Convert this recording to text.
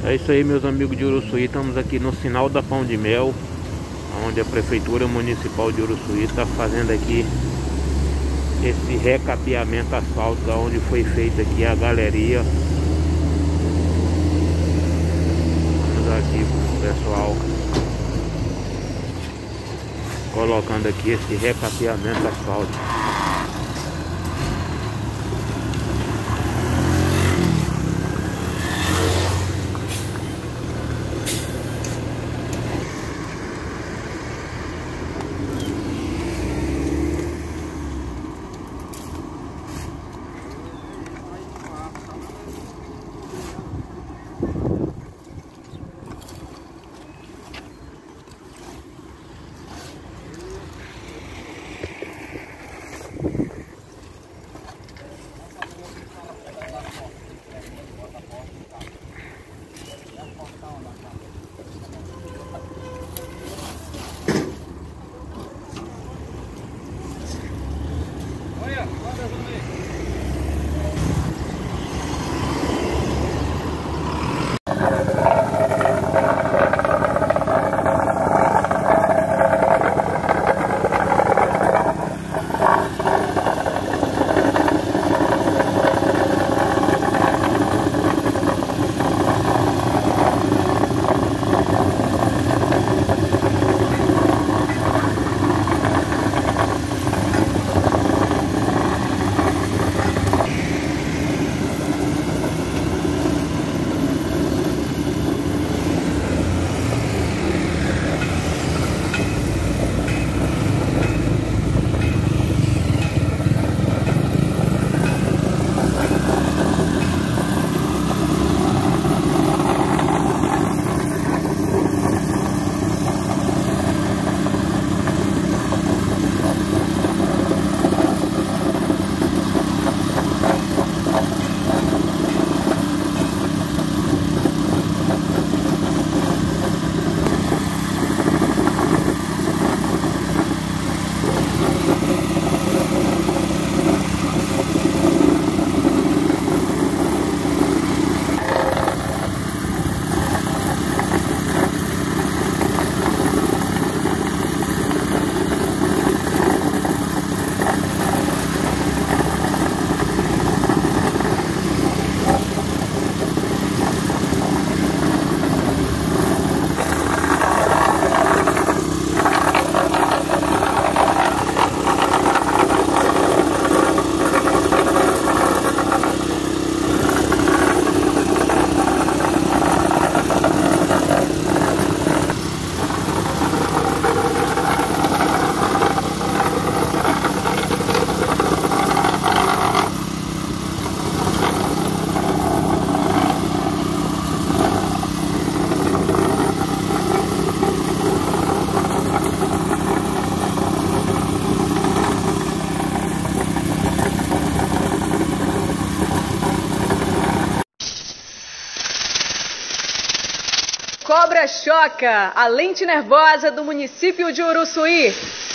É isso aí, meus amigos de Uruçuí. Estamos aqui no sinal da Pão de Mel, onde a Prefeitura Municipal de Uruçuí está fazendo aqui esse recapeamento asfáltico, onde foi feita aqui a galeria. Vamos aqui pro pessoal colocando aqui esse recapeamento asfáltico. Cobra Choca, a lente nervosa do município de Uruçuí.